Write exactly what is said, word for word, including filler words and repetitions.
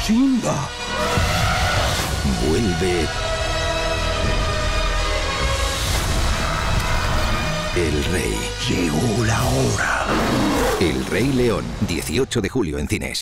Simba. Vuelve el rey. Llegó la hora. El Rey León, dieciocho de julio en cines.